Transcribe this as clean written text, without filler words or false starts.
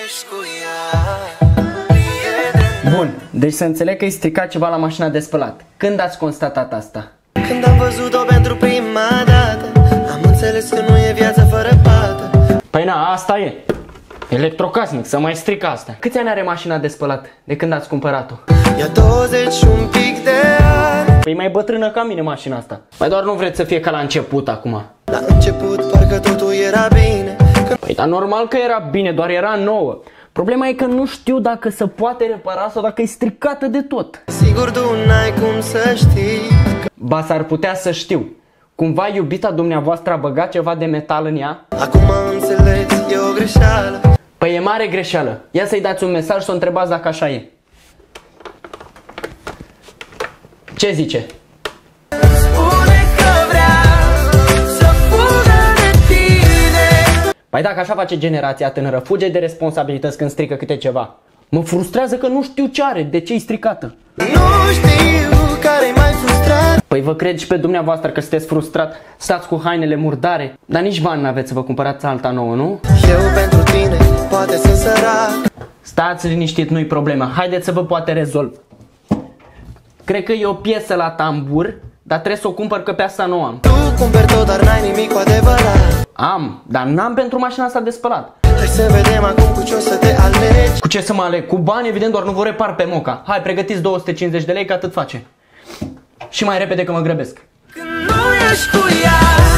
Bun, deci să înțeleg că e stricat ceva la mașina de spălat. Când ați constatat asta? Când am văzut-o pentru prima dată, am înțeles că nu e viață fără pată. Păi na, asta e. Electrocasnic, să mai strică asta. Câți ani are mașina de spălat de când ați cumpărat-o? Ia 20 și un pic de ani. Păi mai bătrână ca mine mașina asta. Mai doar nu vreți să fie ca la început acum. La început parcă totul era bine. Păi dar normal că era bine, doar era nouă. Problema e că nu știu dacă se poate repara sau dacă e stricată de tot. Sigur tu n-ai cum să știi. Ba s-ar putea să știu. Cumva iubita dumneavoastră a băgat ceva de metal în ea? Acum am înțeles, e o greșeală. Păi e mare greșeală. Ia să-i dați un mesaj și o întrebați dacă așa e. Ce zice? Spune că vrea să fugă de tine. Păi dacă așa face generația tânără, fuge de responsabilități când strică câte ceva. Mă frustrează că nu știu ce are, de ce e stricată. Nu știu care-i mai frustrat. Păi vă cred și pe dumneavoastră că sunteți frustrat, stați cu hainele murdare, dar nici bani n-aveți să vă cumpărați alta nouă, nu? Eu pentru tine poate sunt sărac. Stați liniștit, nu-i problemă, haideți să vă poate rezolv. Cred că e o piesă la tambur, dar trebuie să o cumpăr că pe asta nu am. Tu cumperi tot, dar n-ai nimic cu adevărat. Am, dar n-am pentru mașina asta de spălat. Hai să vedem acum cu ce o să te alegi. Cu ce să mă aleg? Cu bani, evident, doar nu vă repar pe moca. Hai, pregătiți 250 de lei, că atât face. Și mai repede că mă grăbesc. Când nu ești cu ea.